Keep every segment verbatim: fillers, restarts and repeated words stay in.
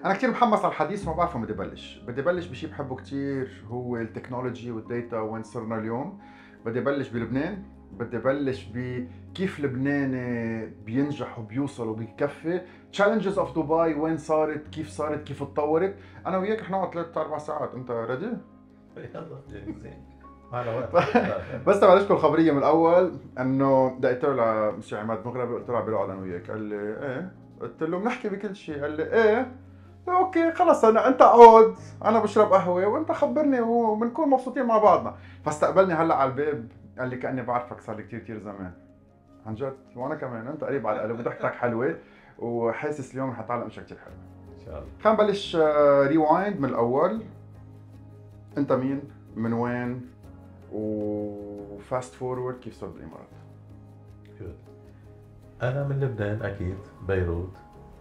انا كثير محمس على الحديث وما بعرف وين بدي بلش. بدي بلش بشيء بحبه كثير، هو التكنولوجي والديتا وين صرنا اليوم. بدي بلش بلبنان، بدي بلش بكيف لبنان بينجح وبيوصل وبيكفي. تشالنجز اوف دبي، وين صارت، كيف صارت، كيف اتطورت. انا وياك رح نقعد ثلاث اربع ساعات. انت ريدي؟ يلا جاهزين معنا وقت. بس تبلشكم الخبريه من الاول. انه دقيت له لمسيو عماد مغربي، قلت له عم بيقعد انا وياك، قال لي ايه. قلت له بنحكي بكل شيء، قال لي ايه. اوكي خلص، انا انت اقعد، انا بشرب قهوه وانت خبرني وبنكون مبسوطين مع بعضنا. فاستقبلني هلا على الباب، قال لي كاني بعرفك صار لي كثير كثير زمان. عن جد، وانا كمان انت قريب على القلب وضحكتك حلوه، وحاسس اليوم رح اتعلم اشياء كثير حلوه. ان شاء الله. خلينا نبلش ريوايند من الاول. انت مين؟ من وين؟ وفاست فورورد كيف صرت بالامارات؟ جود. انا من لبنان اكيد، بيروت.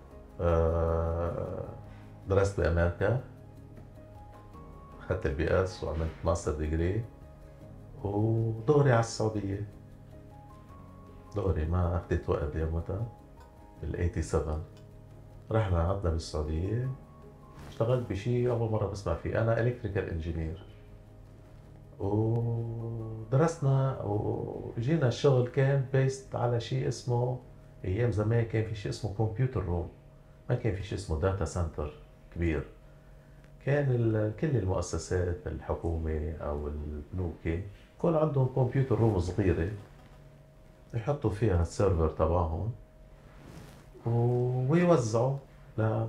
آه، درست بامريكا، اخذت البي اس وعملت ماستر ديجري، ودغري على السعوديه. دغري ما اخذت وقت يومتها. بال سبعة وثمانين رحنا قعدنا بالسعوديه، اشتغلت بشيء اول مره بسمع فيه. انا الكتريكال انجينير، ودرسنا وجينا الشغل كان بيست على شيء اسمه، ايام زمان كان في شيء اسمه كمبيوتر روم، ما كان في شيء اسمه داتا سنتر كبير. كان ال- كل المؤسسات الحكومة او البنوك يكون عندهم كمبيوتر روم صغيرة يحطوا فيها السيرفر تبعهم ويوزعوا. لا،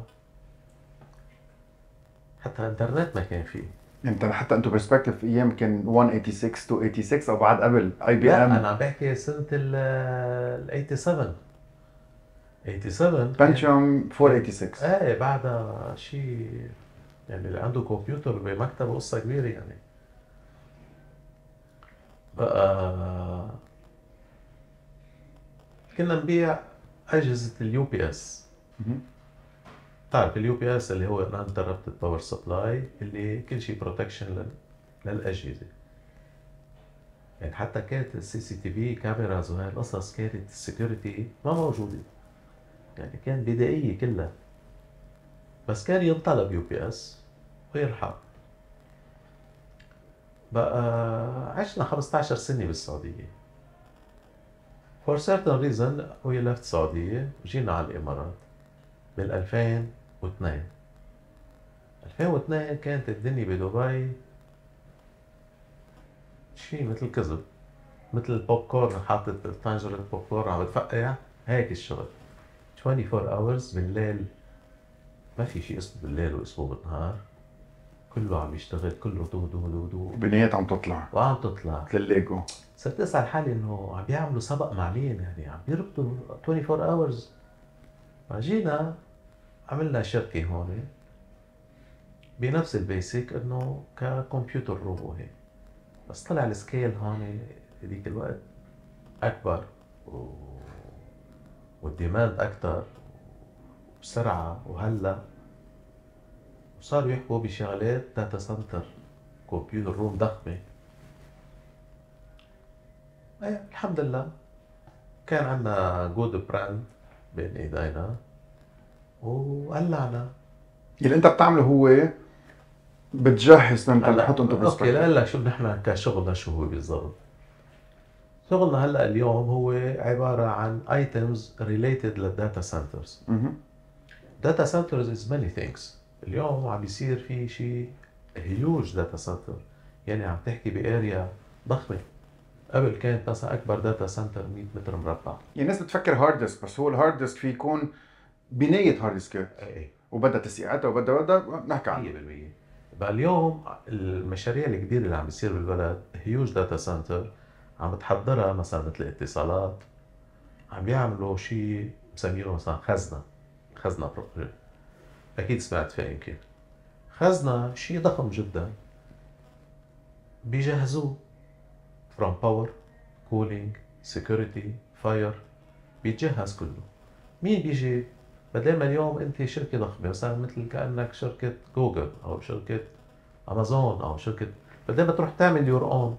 حتى انترنت ما كان فيه. انت حتى انتم برسبكتيف ايام كان مية وستة وثمانين ميتين وستة وثمانين او بعد قبل اي بي لا، ام؟ انا عم بحكي سنة ال ال سبعة وثمانين. سبعة وثمانين كان بنتيوم أربعمية وستة وثمانين. ايه بعدها شيء، يعني اللي عنده كمبيوتر بمكتبه قصة كبيرة يعني. بقى كنا نبيع أجهزة اليو بي اس. مهم. تعرف اليو بي اس اللي هو uninterrupted power supply، اللي كل شيء بروتكشن للأجهزة. يعني حتى كانت السي سي تي في كاميراز وهي القصص، كانت السكيورتي ما موجودة، يعني كان بدائية كلها. بس كان ينطلب يو بي اس ويرحب. بقى عشنا خمسطعش سنة بالسعودية. for certain reason we left السعودية وجينا على الإمارات بال ألفين واثنين. ألفين واثنين كانت الدنيا بدبي شيء مثل كذب، مثل البوب كورن، حاطط طنجرة بوب كورن عم بتفقع، هيك الشغل. أربعة وعشرين hours بالليل، ما في شيء اسمه بالليل واسمه بالنهار، كله عم يشتغل، كله دو دو دو دو بنيات عم تطلع وعم تطلع. مثل الليجو. صرت اسال حالي انه عم بيعملوا سبق مع مين، يعني عم بيربطوا أربعة وعشرين hours. فجينا عملنا شركه هون بنفس البيسك، انه ككمبيوتر روم وهيك. بس طلع السكيل هون هذيك الوقت اكبر و... والديماند اكثر بسرعه. وهلا وصاروا يحكوا بشغلات داتا سنتر، كمبيوتر روم ضخمه. ايه الحمد لله كان عندنا جود براند بين ايدينا وقلعنا. اللي انت بتعمله هو بتجهز انت هلا تحط انت اوكي، برسبكتيف. لهلا شو نحن كشغلنا شو هو بالضبط؟ شغلنا هلا اليوم هو عباره عن ايتمز ريليتد للداتا سنترز. داتا سنترز از ماني ثينكس. اليوم عم بيصير في شيء هيوج داتا سنتر، يعني عم تحكي باريا ضخمه. قبل كانت مثلا اكبر داتا سنتر مية متر مربع. يعني الناس بتفكر هارد ديسك، بس هو الهارد ديسك فيه يكون بنية هارد ديسكات ايه وبدها تسييعاتها وبدها بدها نحكي عنها. مية بالمية. بقى اليوم المشاريع الكبيرة اللي عم بيصير بالبلد هيوج داتا سنتر، عم بتحضرها مثلا مثل اتصالات، عم بيعملوا شيء مسمينه مثلا خزنة. خزنة بروجكت، أكيد سمعت فيها يمكن. خزنة شيء ضخم جدا، بيجهزوه from power, cooling, security, fire، بيتجهز كله. مين بيجي؟ بدل ما اليوم انت شركه ضخمه مثلا مثل كانك شركه جوجل او شركه امازون او شركه، بدل ما تروح تعمل يور اون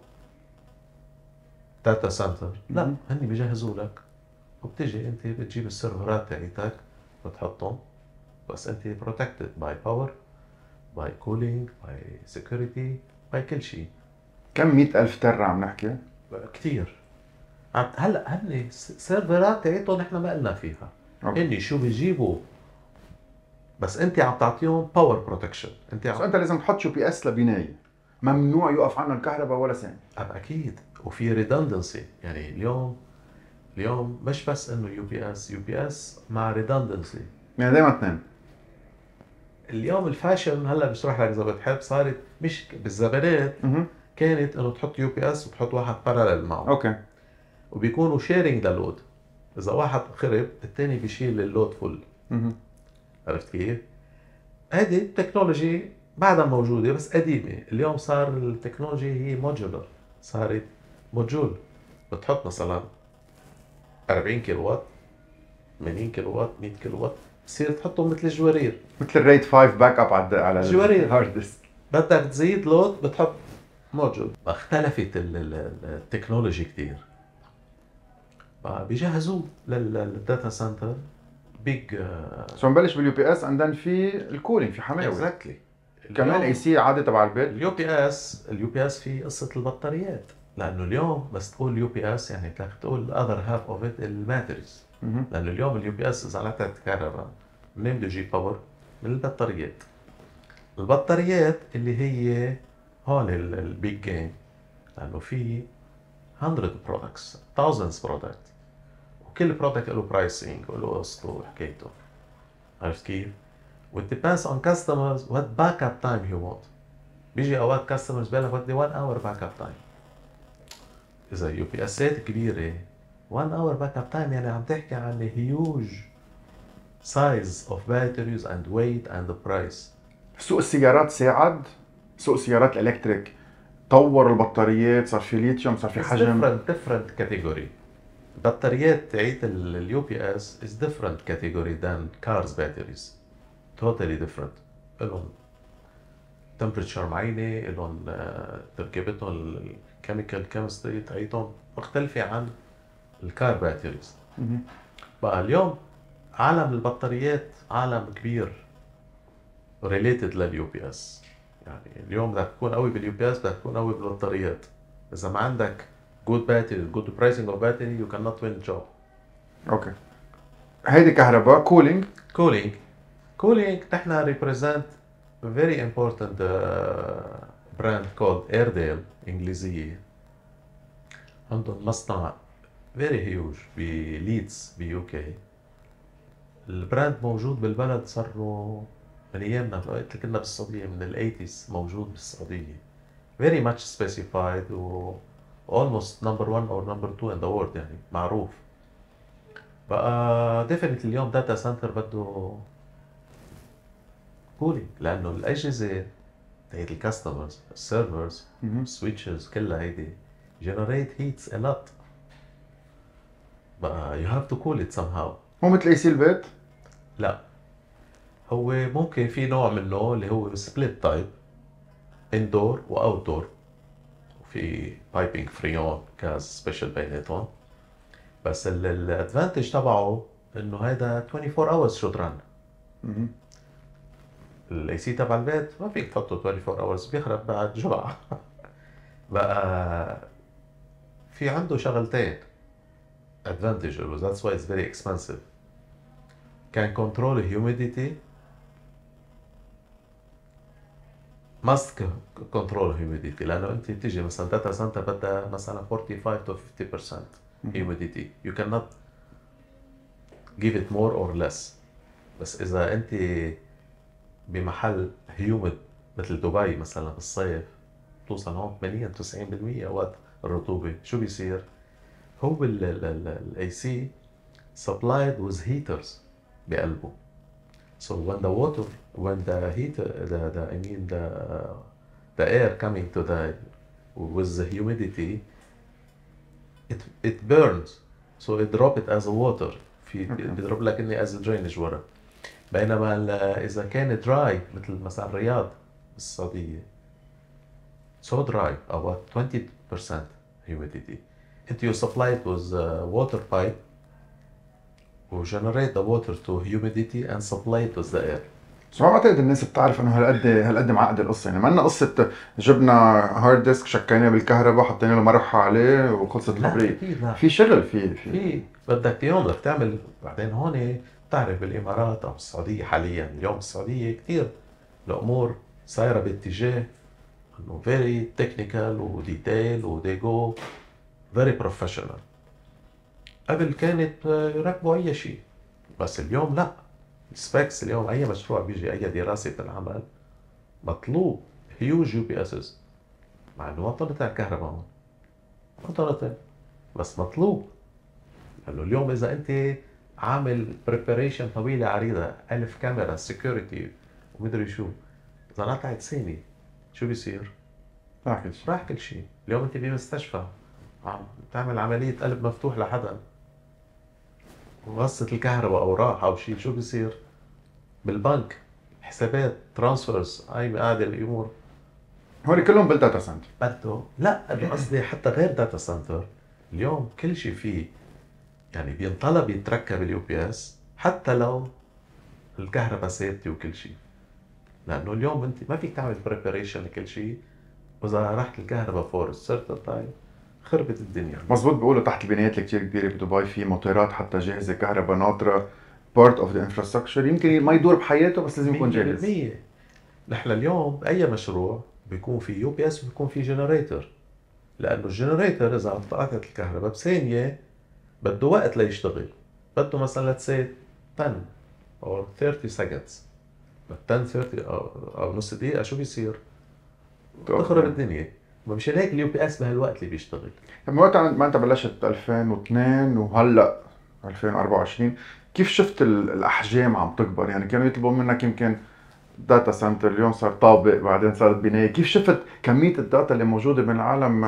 داتا سنتر، لا، مهم. هني بيجهزوا لك، وبتجي انت بتجيب السيرفرات تاعتك بتحطهم بس انت protected by power by cooling by security by كل شيء. كم مئة ألف ترة عم نحكي؟ كتير. هلا هن السيرفرات تاعتهم نحن ما قلنا فيها. هن شو بيجيبوا، بس انت عم تعطيهم باور بروتكشن. انت عم... انت لازم تحط يو بي اس لبنايه، ممنوع يوقف عنا الكهرباء ولا ثانيه. اكيد. وفي ريدندنسي، يعني اليوم اليوم مش بس انه يو بي اس يو بي اس مع ريدندنسي، يعني دائما اثنين. اليوم الفاشن هلا بشرح لك اذا بتحب صارت مش بالزبانات، كانت انه تحط يو بي اس وتحط واحد بارالل معه. اوكي. وبيكونوا شيرنج للود، اذا واحد خرب الثاني بيشيل اللود فل. عرفت كيف؟ هذه التكنولوجي بعدها موجوده بس قديمه. اليوم صار التكنولوجي هي موديولر، صارت موديول. بتحط مثلا أربعين كيلو وات، ثمانين كيلو وات، مئة كيلو وات، بصير تحطهم مثل الجوارير، مثل الريد خمسة باك اب على على الهارد ديسك. بدك تزيد لود بتحط موديول. اختلفت التكنولوجي كثير، بيجهزوه للداتا سنتر بيج. سو نبلش باليو بي اس عندنا في الكولينج، في حماوي. اكزاكتلي. كمان اي سي عادي تبع البيت. اليو بي اس اليو بي اس في قصه البطاريات، لانه اليوم بس تقول يو بي اس يعني بدك تقول اذر هاف اوف ات الباتريز. لانه اليوم اليو بي اس اذا قطعت الكهرباء منين بده يجيب باور؟ من البطاريات. البطاريات اللي هي هون البيج جيم، لانه في hundred products thousands products، وكل برودكت له برايسنج وله قصته وحكايته. عرفت كيف؟ It depends on customers what backup time he want. بيجي اوقات customers بيقول لك بدي one hour backup time. اذا يو بي اسات كبيره one hour backup time يعني عم تحكي عن huge size of batteries and weight and the price. سوق السيارات ساعد، سوق السيارات الالكتريك طور البطاريات، صار في ليثيوم، صار في حجم. different different category. البطاريات تاعت اليو بي اس is different category than cars batteries. totally different. لهم temperature معينة، لهم تركيبتهم الكيميكال كيمستري تاعتهم مختلفة عن الكار باتريز. بقى اليوم عالم البطاريات عالم كبير related لليو بي اس. يعني اليوم بدك تكون قوي باليو بي اس بدك تكون قوي بالبطاريات. إذا ما عندك good battery good pricing of battery you cannot win the job. اوكي. هيدي كهرباء. كولينج. كولينج كولينج نحن represent a very important uh, brand called Airedale إنجليزية. عندهم مصنع very huge بليدز بيوكي. البراند موجود بالبلد صار له من ايامنا، قلت لك كنا بالسعوديه من الثمانينات موجود بالسعوديه. very much specified و almost number one or number two in the world، يعني معروف. بقى definitely اليوم داتا سنتر بده كولينج، لانه الاجهزه تاعت الكاستمرز السيرفرز السويتشز كلها هيدي generate heats a lot. بقى you have to cool it somehow. مو مثل اي سي البيت؟ لا، هو ممكن في نوع منه اللي هو سبليت تايب اندور واوت دور، وفي بايبنج فريون كاز سبيشال بيناتهم. بس الادفانتج تبعه انه هذا أربعة وعشرين hours شوت ران. الاي سي تبع البيت ما فيك تحطه أربعة وعشرين hours بيخرب بعد جمعه. بقى في عنده شغلتين advantage له، that's why it's very expensive. can control humidity must control humidity، لانه انت بتيجي مثلا داتا سنتر بدها مثلا forty-five to fifty percent humidity you cannot give it more or less. بس اذا انت بمحل humid مثل دبي مثلا بالصيف توصل هون ثمانين تسعين بالمية وقت الرطوبه، شو بيصير؟ هو الاي سي supplied with heaters بقلبه. So when the water, when the heat, the, the I mean the the air coming to the with the humidity, it it burns. So it drop it as a water. في بيضرب لك اني as a drainage ورا. بينما اذا كان dry مثل مثلا الرياض بالسعودية so dry about twenty percent humidity. انت you supply it with water pipe و generate the water to humidity and supply it with the air. بس ما بعتقد الناس بتعرف انه هالقد هالقد معقده القصه، يعني ما لنا قصه جبنا هارد ديسك شكيناه بالكهرباء حطينا له مروحه عليه وخلصت لا الخبريه. اكيد لا. في شغل في في في بدك اليوم بدك تعمل بعدين هون بتعرف بالامارات او السعوديه حاليا، اليوم السعوديه كثير الامور صايره باتجاه انه very technical و detail و they go very professional. قبل كانت يركبوا اي شيء، بس اليوم لا. السبيكس اليوم اي مشروع بيجي اي دراسه العمل مطلوب هيوج يو بي اسز، مع انه ما طلعت الكهرباء هون ما طلعت، بس مطلوب. لانه اليوم اذا انت عامل بريباريشن طويله عريضه، ألف كاميرا سكيورتي ومدري شو، اذا قطعت سيني شو بيصير؟ راح كل شيء. راح كل شيء. اليوم انت بمستشفى عم تعمل عمليه قلب مفتوح لحدا وغصت الكهرباء او راح او شيء، شو بيصير؟ بالبنك حسابات ترانسفيرز هاي قاعده الامور هول كلهم بالداتا سنتر. بده. لا أنا قصدي حتى غير داتا سنتر، اليوم كل شيء فيه يعني بينطلب يتركب اليو بي اس حتى لو الكهرباء ثابته وكل شيء، لانه اليوم انت ما فيك تعمل بريباريشن لكل شيء، واذا راحت الكهرباء فور سيرتن تايم خربت الدنيا. مزبوط، بيقولوا تحت البنايات اللي كتير كبيره بدبي في موتورات حتى جاهزه كهرباء ناطره بارت اوف ذا انفراستراكشر، يمكن ما يدور بحياته بس لازم يكون جاهز. مية بالمية. نحن اليوم باي مشروع بيكون في يو بي اس وبيكون في جنريتور، لانه الجنريتور اذا قطعت الكهرباء بثانيه بده وقت ليشتغل، بده مثلا let's say ten or thirty seconds، ten thirty او او نص دقيقه شو بيصير؟ تخرب الدنيا. مشان هيك اليو بي اس بهالوقت اللي بيشتغل. من وقت ما انت بلشت ألفين واثنين وهلا ألفين وأربعة وعشرين، كيف شفت الاحجام عم تكبر؟ يعني كانوا يطلبوا منك يمكن داتا سنتر، اليوم صار طابق، بعدين صارت بنايه. كيف شفت كميه الداتا اللي موجوده بين العالم؟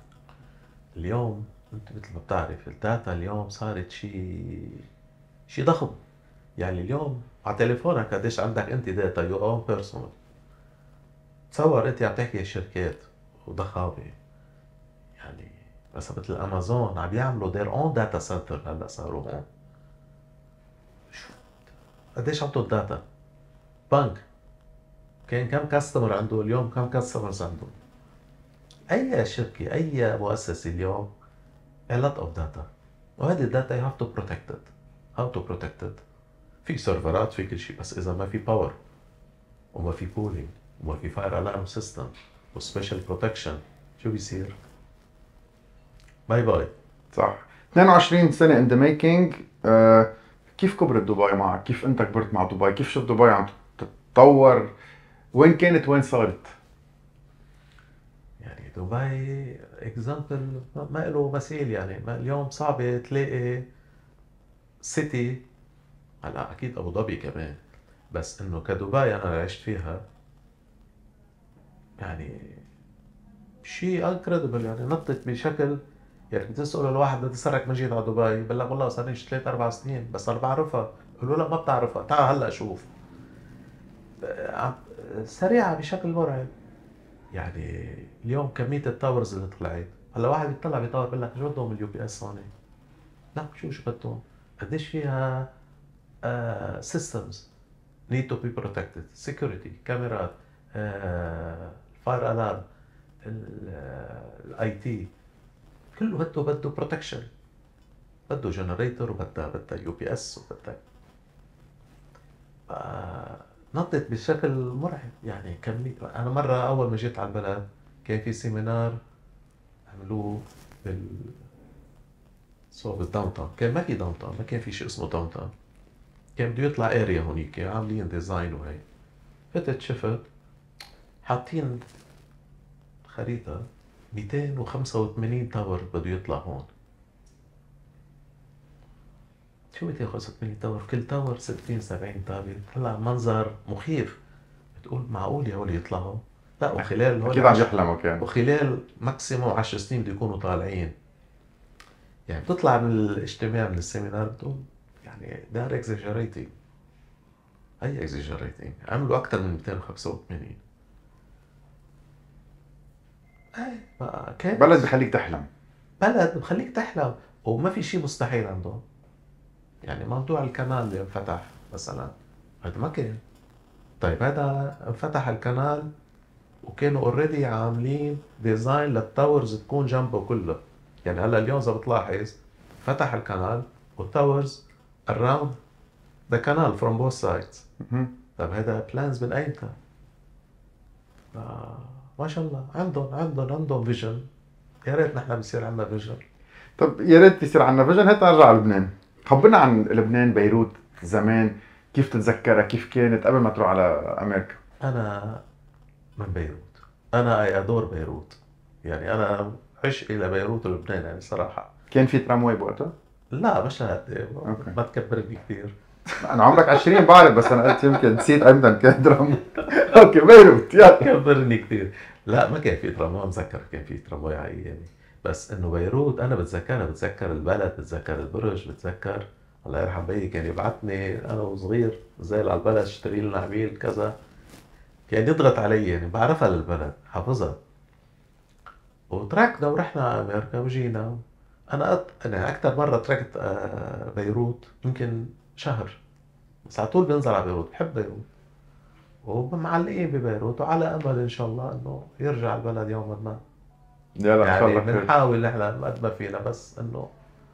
اليوم انت مثل ما بتعرف الداتا اليوم صارت شيء شيء ضخم. يعني اليوم على تليفونك قديش عندك انت داتا يو اون بيرسونال. تصور انت عم تحكي الشركات وضخامه، يعني مثلا مثل امازون عم يعملوا their own data center هلا صاروا هون. شو قديش عنده الداتا؟ بنك كان كم كاستمر عنده اليوم كم كاستمرز عنده؟ اي شركه اي مؤسسه اليوم a lot of data، وهذه الداتا you have to protect it. how to protect it؟ في سيرفرات في كل شيء، بس اذا ما في باور وما في بولينج وما في فاير الارم سيستم وسبيشال بروتكشن شو بيصير؟ باي باي. صح. اثنين وعشرين سنه ان ذا ميكينج. كيف كبرت دبي معك؟ كيف انت كبرت مع دبي؟ كيف شفت دبي عم تتطور؟ وين كانت وين صارت؟ يعني دبي اكزامبل ما له مثيل. يعني ما اليوم صعب تلاقي سيتي، هلا اكيد ابو ظبي كمان، بس انه كدبي انا عشت فيها يعني شيء انكريدبل. يعني نطت بشكل، يعني بتسأل الواحد بدي اسرك مجيت على دبي بقول لك والله صار لي ثلاث اربع سنين بس انا بعرفها. بقول له لا ما بتعرفها، تعال هلا شوف. سريعه بشكل مرعب. يعني اليوم كميه التاورز اللي طلعت، هلا واحد بيطلع بتاور بقول لك شو بدهم اليو بي اس هون؟ لا شو شو بدهم؟ قديش فيها سيستمز need to be protected، security كاميرات، فاير الارم، الاي تي، كله بده بده بروتكشن، بده جنريتور وبده بده يو بي اس وبده. نطت بشكل مرعب. يعني كمية، انا مره اول ما جيت على البلد كان في سيمينار عملوه بال سو بالداون تاون، كان ما في داون تاون، ما كان في شيء اسمه داون تاون، كان بده يطلع اريا هونيك عاملين ديزاين وهي. فتت شفت حاطين خريطه مئتين وخمسة وثمانين تاور بده يطلع هون. شو مئتين وخمسة وثمانين تاور؟ كل تاور ستين سبعين طابق، طلع منظر مخيف. بتقول معقول يا ولي يطلعوا؟ لا وخلال اكيد عم يحلموا كان، وخلال ماكسيموم عشر سنين بده يكونوا طالعين. يعني بتطلع من الاجتماع من السيمينار بتقول يعني they are exaggerating. اي exaggerating؟ عملوا اكثر من مئتين وخمسة وثمانين. اي كان بلد بخليك تحلم، بلد بخليك تحلم، وما في شيء مستحيل عندهم. يعني موضوع الكنال اللي انفتح مثلا هذا ما كان. طيب هذا انفتح الكنال وكانوا اوريدي عاملين ديزاين للتاورز تكون جنبه كله. يعني هلا اليوم اذا بتلاحظ فتح الكنال والتاورز around the canal from both sides. مهم. طيب هذا بلانز من ايمتى؟ آه ما شاء الله عندهم عندهم عندهم فيجن. يا ريت نحن بصير عندنا فيجن. طب يا ريت يصير عندنا فيجن. هات نرجع على لبنان. خبرنا عن لبنان، بيروت زمان، كيف تتذكرها، كيف كانت قبل ما تروح على امريكا؟ انا من بيروت، انا اي ادور بيروت. يعني انا عشقي لبيروت ولبنان يعني صراحه. كان في ترامواي بوقتها؟ لا مش لهالقد، أوكي. ما تكبرني كثير. انا عمرك عشرين بعرف، بس انا قلت يمكن نسيت امتى كان ترامواي. اوكي بيروت يلا. كبرني كثير. لا ما كان في ترامواي، متذكر كان في ترامواي على ايامي. بس انه بيروت انا بتذكرها، بتذكر البلد، بتذكر البرج، بتذكر الله يرحم بيي كان يبعثني انا وصغير زي على البلد اشتري لنا عميل كذا. كان يضغط علي يعني بعرفها للبلد حافظها. وتركنا ورحنا على امريكا وجينا. انا أط... انا اكثر مره تركت آه، بيروت يمكن شهر، بس على طول بنزل على بيروت، بحب بيروت ومعلقين ببيروت، وعلى امل ان شاء الله انه يرجع البلد يوما ما. يلا ان شاء يعني الله خير. بنحاول نحن قد ما فينا، بس انه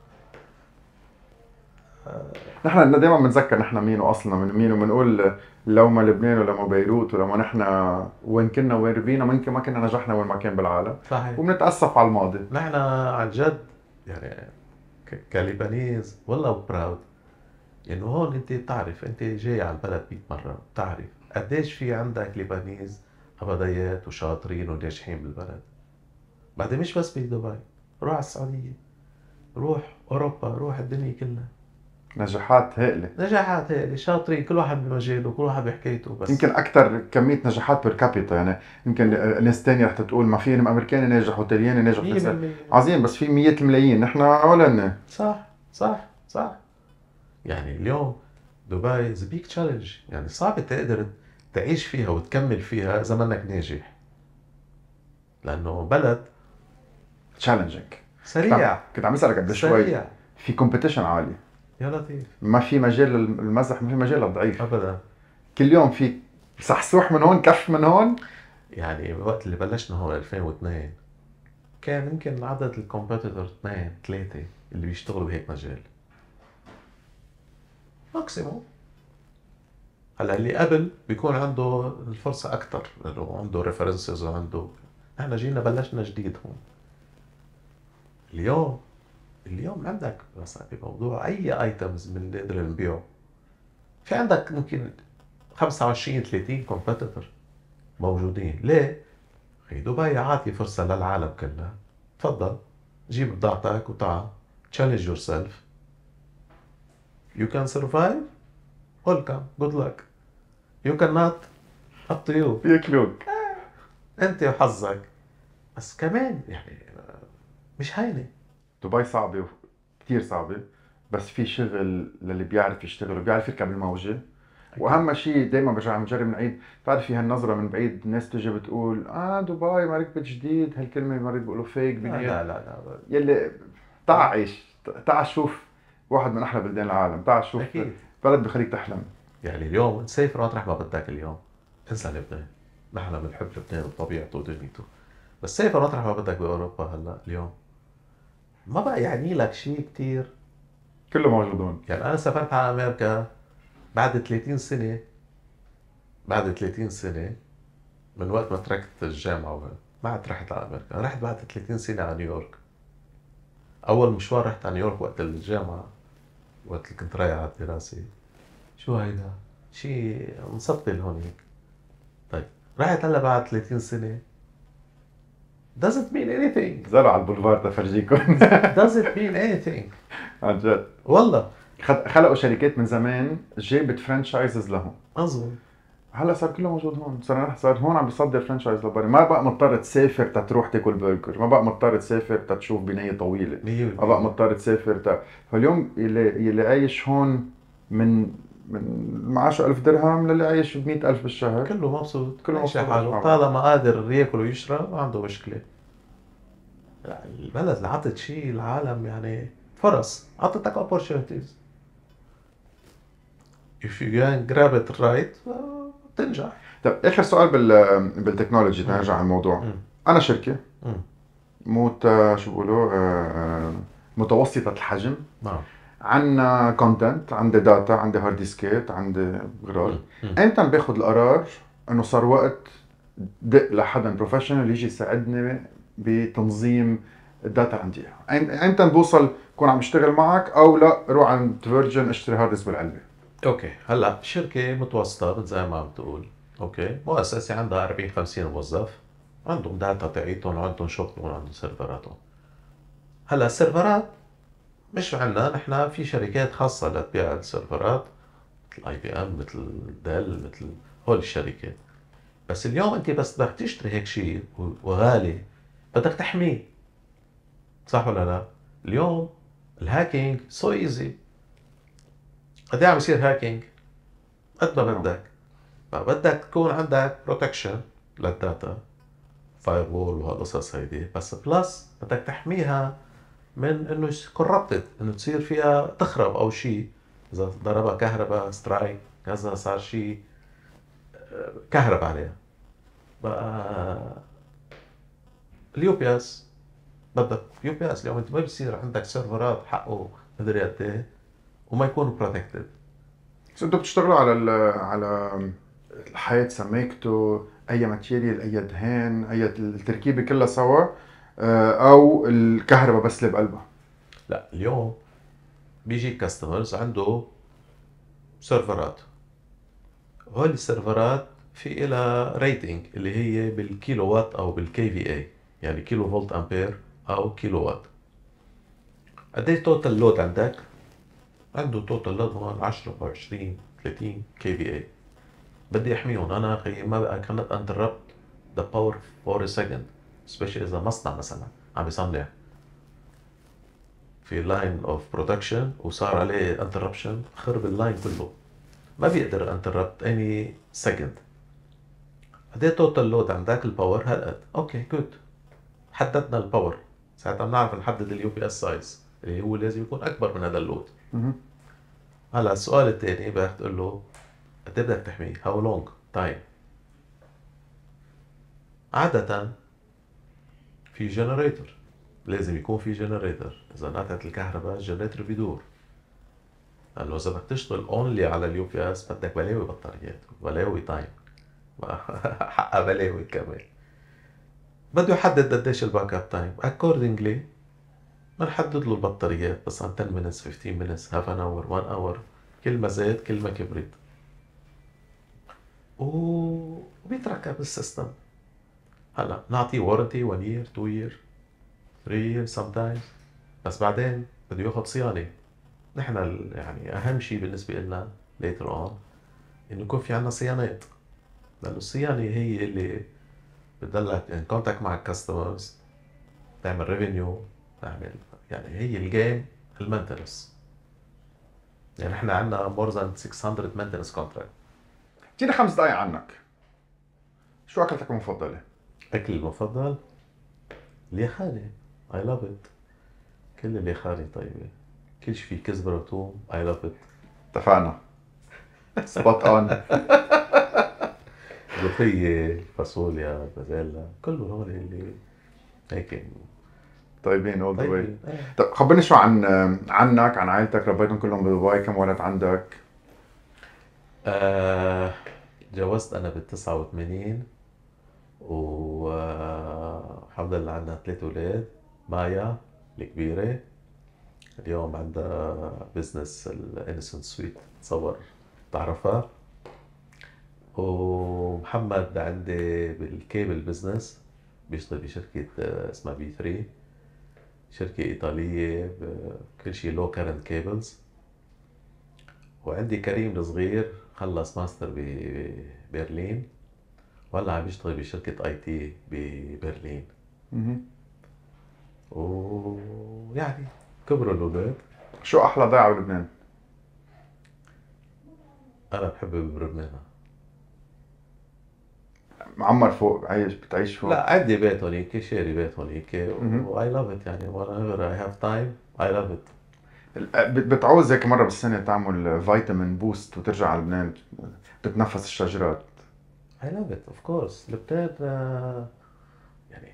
نحن دائما بنتذكر نحن مين واصلنا من مين، وبنقول لو ما لبنان ولا ما بيروت ولا ما نحن وين كنا وين ربينا ممكن ما كنا نجحنا وين ما كان بالعالم، صحيح. وبنتاسف على الماضي. نحن عن جد يعني ك- كليبانيز والله براود انه هون انت بتعرف، انت جاي على البلد مية مره، بتعرف قديش في عندك ليبانيز ابديات وشاطرين وناجحين بالبلد. بعدين مش بس بدبي، روح على السعوديه، روح اوروبا، روح الدنيا كلها. نجاحات هائله، نجاحات هيك شاطرين، كل واحد بمجاله، كل واحد بحكايته. بس يمكن اكثر كميه نجاحات بير كابيتا. يعني يمكن ناس ثانيه رح تقول ما في امريكاني ناجح وطلياني ناجح مية وفرنسي. بالمية. عظيم، بس في مئات الملايين، نحن ولا صح صح صح. يعني اليوم دبي از بيج تشالنج، يعني صعب تقدر تعيش فيها وتكمل فيها اذا منك ناجح، لانه بلد تشالنجينج. سريع. كنت عم اسالك قبل شوي، سريع في كومبيتيشن عالي، يا لطيف. ما في مجال للمزح، ما في مجال للضعيف. ابدا. كل يوم في صحصوح من هون، كف من هون. يعني وقت اللي بلشنا هون ألفين واثنين كان يمكن عدد الكومبيتيتور اثنين ثلاثة اللي بيشتغلوا بهيك مجال ماكسيموم. هلا اللي قبل بيكون عنده الفرصة أكتر لأنه عنده ريفرنسز وعنده. احنا جينا بلشنا جديد هون. اليوم اليوم عندك مثلا بموضوع أي ايتمز من اللي نقدر نبيعه، في عندك ممكن خمسة وعشرين ثلاثين كومبيتيتور موجودين. ليه؟ هي دبي عاطي فرصة للعالم كلها. تفضل جيب بضاعتك وتعال challenge yourself. You can survive. Welcome. Good luck. You cannot. Up to you. بياكلوك. انت وحظك. بس كمان يعني مش هينة. دبي صعبة، كتير صعبة، بس في شغل للي بيعرف يشتغل وبيعرف يركب الموجة. واهم شيء دائما برجع بنجرب نعيد، بتعرف في هالنظره من بعيد، الناس تجي بتقول اه دبي ما ركبت جديد، هالكلمه مرات بيقولوا فيك لا بنيت. لا لا, لا. يلي تعال عيش، تعال شوف واحد من احلى بلدان العالم، تعال شوف أكيد. بلد بخليك تحلم. يعني اليوم تسافر مطرح ما بدك. اليوم انسى لبنان، نحن بنحب لبنان وطبيعته ودنيته، بس سافر مطرح ما بدك باوروبا. هلا اليوم ما بقى يعني لك شيء كتير. كله موجودون. يعني انا سافرت على امريكا بعد ثلاثين سنة، بعد ثلاثين سنة من وقت ما تركت الجامعة وهيك. ما عاد رحت على امريكا، رحت بعد ثلاثين سنة على نيويورك. اول مشوار رحت على نيويورك وقت الجامعة، وقت اللي كنت رايح على الدراسة. شو هيدا؟ شيء مسطل هون هيك. طيب رحت هلا بعد ثلاثين سنة doesn't mean anything. زرع على البولفار تفرجيكم. doesn't mean anything. عن جد والله خد- خلقوا شركات من زمان جابت فرانشايزز لهم. مظبوط. هلا صار كله موجود هون، صار صار هون عم بيصدر فرانشايز لبرا، ما بقى مضطر تسافر تروح تاكل برجر، ما بقى مضطر تسافر تشوف بنايه طويله، مية ما بالمية. بقى مضطر تسافر ت... فاليوم يلي يلي عايش هون من من معاشه ألف درهم للي عايش ب مئة ألف بالشهر، كله مبسوط، كله ماشي مبسوط حاله، مع بعض. طالما قادر ياكل ويشرب ما عنده مشكلة. لا، البلد اللي عطت شيء العالم يعني فرص، عطتك opportunities. if you can grab it right آه، بتنجح. طيب اخر سؤال بال بالتكنولوجي، نرجع على الموضوع. مم. انا شركه مم. موت شو بيقولوا آه، متوسطه الحجم، نعم. عندنا كونتنت، عندي داتا، عندي هارد ديسكات، عندي غرار. مم. امتى باخذ القرار انه صار وقت دق لحدا بروفيشنال يجي يساعدني بتنظيم الداتا اللي عندي اياها؟ امتى بوصل كون عم اشتغل معك، او لا روح عند فيرجن اشتري هارد ديسك بالعلبه؟ اوكي، هلا شركه متوسطه زي ما عم تقول، اوكي، مؤسسه عندها أربعين خمسين موظف، عندهم داتا تاعيتهم وعندهم شغلهم وعندهم سيرفراتهم. هلا السيرفرات مش عندنا نحن، في شركات خاصه لتبيع السيرفرات مثل اي بي ام، مثل ديل، مثل هول الشركات. بس اليوم انت بس بدك تشتري هيك شيء وغالي بدك تحميه، صح ولا لا؟ اليوم الهاكينج سو ايزي. قد ايه عم يصير هاكينج؟ قد ما بدك. فبدك تكون عندك بروتكشن للداتا، فاير وول وهالقصص هيدي، بس بلس بدك تحميها من انه كوربتد، انه تصير فيها تخرب او شيء، اذا ضربها كهرباء سترايك كذا صار شيء كهرب عليها. بقى اليو بي اس، بدك يو بي اس اليوم انت ما بصير عندك سيرفرات حقه مدري قد ايه وما يكونوا بروتكتد. بس انتوا بتشتغلوا على ال على الحيط، سميكته، اي ماتيريال، اي دهان، اي التركيبه كلها سوا، آه، او الكهرباء بس اللي بقلبها؟ لا، اليوم بيجي كاستمرز عنده سيرفرات، هول السيرفرات في إلها ريتنج اللي هي بالكيلو وات او بالكي في اي، يعني كيلو فولت امبير او كيلو وات. قد ايه توتال لود عندك؟ عنده توتال لود هون عشرة او عشرين ثلاثين كي في اي. بدي احميهم انا اخي، ما بقى كانت انتربت ذا باور فور سكند، سبيشلي اذا مصنع مثلا عم يصنع في لاين اوف برودكشن وصار عليه انتربشن، خرب اللاين كله، ما بيقدر انتربت اني سكند. قد ايه توتال لود عندك؟ الباور هالقد، اوكي جود، حددنا الباور، ساعتها بنعرف نحدد اليو بي اس سايز اللي هو لازم يكون اكبر من هذا اللود. هلا السؤال الثاني بدك تقول له قد ايه بدك تحميه؟ هاو لونج تايم؟ عادة في جنريتور، لازم يكون في جنريتور، اذا انقطعت الكهرباء الجنريتور بيدور. لانه اذا بدك تشتغل اونلي على اليو بي اس بدك بلاوي بطاريات وبلاوي تايم حقها بلاوي كمان. بده يحدد قديش الباك اب تايم، اكوردنجلي بنحدد له البطاريات، بس عن عشرة minutes خمستاشر minutes هاف ان اور واحد اور، كل ما زاد كل ما كبرت. وبيتركب السيستم. هلا نعطيه وارنتي واحد year two year three years sometimes، بس بعدين بده ياخذ صيانه. نحن يعني اهم شيء بالنسبه لنا later on انه يكون في عندنا صيانات، لانه الصيانه هي اللي بتضلك ان كونتاكت مع الكاستمرز، تعمل ريفينيو، تعمل يعني هي الجيم المينتنس. يعني احنا عندنا مور ذان ستمية مينتنس كونتراكت. احكينا خمس دقائق عنك. شو اكلتك المفضله؟ اكلي المفضل اليخاني، اي لاف ات. كل اليخاني طيبه، كل شيء فيه كزبره وثوم، اي لاف ات. اتفقنا. سبوت اون. ملوخيه، فاصوليا، بازيلا، كله هول اللي هيك طيبين اول ذا واي. طيبين. آه. طيب خبرني شو عن عنك، عن عائلتك، ربيتهم كلهم بدبي، كم ولد عندك؟ آه تجوزت انا بالتسعة وثمانين، والحمد لله عندنا ثلاث اولاد. مايا الكبيرة اليوم عندها بزنس الانسنت سويت، تصور تعرفها. ومحمد عندي بالكيبل بزنس، بيشتغل بشركة آه، اسمها بي ثري، شركة إيطالية كل شيء لو كارنت كيبلز. وعندي كريم الصغير خلص ماستر ببرلين، وهلا عم يشتغل بشركة اي تي ببرلين. ويعني كبروا الأولاد. شو احلى ضيعه بلبنان؟ أنا بحب بلبنان. معمر فوق، عايش بتعيش فوق؟ لا، عندي بيت هونيك، شاري بيت هونيك، مهم. و I love it يعني whenever I have time I love it. ال- بت- بتعوز هيك مره بالسنه تعمل فيتامين بوست وترجع على لبنان تتنفس الشجرات. I love it of course. لبنان آه، يعني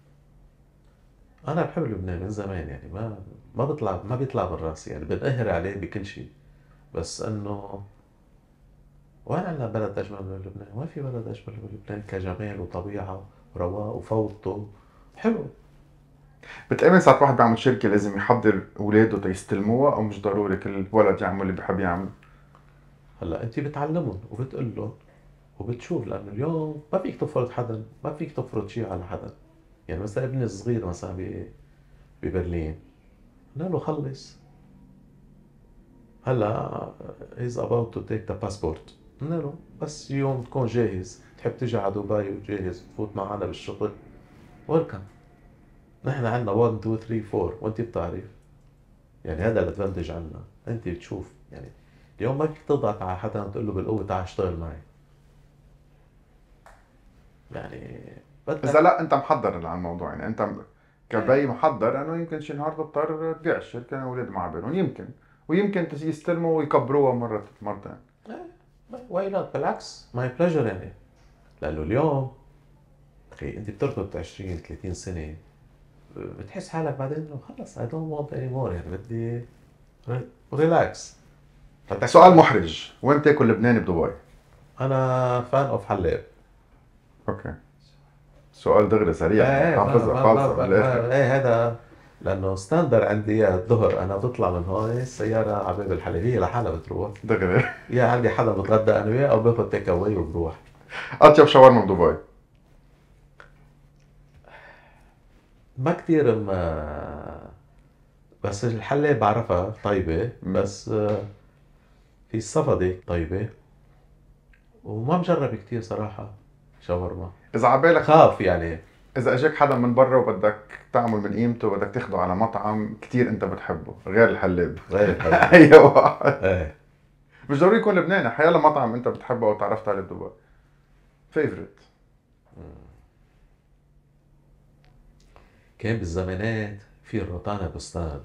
أنا بحب لبنان من زمان، يعني ما ما بيطلع ما بيطلع من راسي، يعني بنقهر عليه بكل شيء، بس إنه وين عندنا بلد أجمل من لبنان؟ ما في بلد أجمل من لبنان كجمال وطبيعة ورواق وفوضته حلو. بتأمن ساعة واحد بيعمل شركة لازم يحضر اولاده تيستلموها، او مش ضروري كل ولد يعمل اللي بحب يعمله؟ هلا أنت بتعلمهم وبتقول لهم وبتشوف، لأنه اليوم ما فيك تفرض حدا، ما فيك تفرض شيء على حدا. يعني مثلا ابني الصغير مثلا ب- ببرلين، قلنا له خلص هلا he's about to take the passport، قلنا له بس يوم تكون جاهز تحب تيجي على دبي وجاهز تفوت معنا بالشغل، ويلكم. نحن عندنا واحد اثنين ثلاثة أربعة وانت بتعرف، يعني هذا الادفانتج عنا. انت بتشوف يعني اليوم ما فيك تضغط على حدا وتقول له بالقوه تعال اشتغل معي، يعني اذا بدك. لا انت محضر على الموضوع، يعني انت كبي محضر انه يمكن شي نهار تضطر تبيع الشركة اولاد مع بالهم، يمكن ويمكن يستلموا ويكبروها مرة مرتين. واي نوت، بالعكس ماي بليجر يعني. لانه اليوم اخي انت بتركض عشرين ثلاثين سنه، بتحس حالك بعدين انه خلص I don't want anymore، يعني بدي ريلاكس. سؤال محرج، وين تاكل لبناني بدبي؟ انا فان اوف حلاب. اوكي، سؤال دغري سريع يعني، ايه ما حافظها ما ما, خالصة ما, من الاخر. ما ايه هذا، لانه ستاندر عندي اياه الظهر، انا بطلع من هون السياره على باب الحلال هي لحالها بتروح، دغري. يا عندي حدا بتغدى انا وياه او باخذ تيك اواي وبروح. اطيب شاورما بدبي؟ ما كثير ما، بس الحلة بعرفها طيبة، مم. بس آه، في الصفدة طيبة، وما مجرب كثير صراحة شاورما، اذا عبالك، خاف يعني. اذا اجاك حدا من برا وبدك تعمل من قيمته وبدك تاخده على مطعم كتير انت بتحبه غير الحلاب، غير الحلة. اي واحد؟ ايه مش ضروري يكون لبناني، حيلا مطعم انت بتحبه او تعرفت عليه بدبي فيفورت. كان بالزمانات في الروتانا بستان،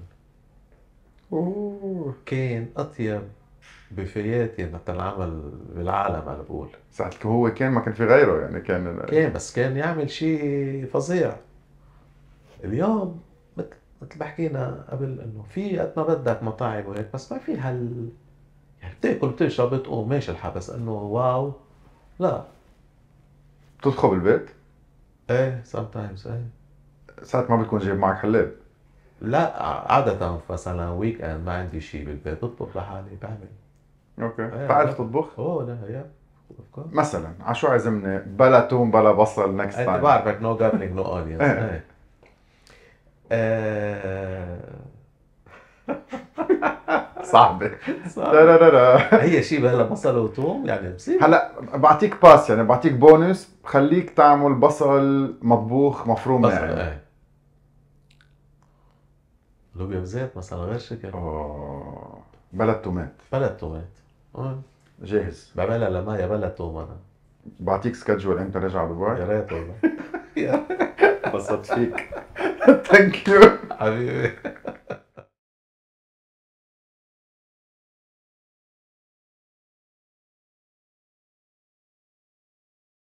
اوه، كان أطيب بوفيات يعني تنعمل بالعالم أنا بقول. ساعة هو كان ما كان في غيره يعني، كان كان بس كان يعمل شيء فظيع. اليوم مثل مثل ما حكينا قبل انه في قد ما بدك مطاعم وهيك، بس ما في هال يعني بتاكل بتشرب بتقوم ماشي الحال، بس انه واو لا. تطبخه بالبيت ايه sometimes ايه. ساعة ما بتكون جايب معك حلاب؟ لا عادة مثلا ويك اند ما عندي شيء بالبيت بطبخ لحالي بعمل. اوكي، ايه بتعرف لا. تطبخ؟ اوه لا يا of course. مثلا على شو عزمني؟ بلا توم بلا بصل نكست انت تايم. بعرفك نو جارليك نو اونيونز. ايه ايه آه، صاحبي. صعب. لا لا لا لا. هي شيء بهلا بصل وثوم يعني بصير. هلا بعطيك باس، يعني بعطيك بونus، بخليك تعمل بصل مطبوخ مفروم بس ناعم. ايه لوبيا بزيت مثلا غير شكل. اوه، بلا تومات. بلا تومات. آه. جاهز. بعملها لمايا بلا توم انا. بعطيك سكجول امتى رجع يا دبي. ريت والله. يا انبسطت فيك. ثانك يو. حبيبي.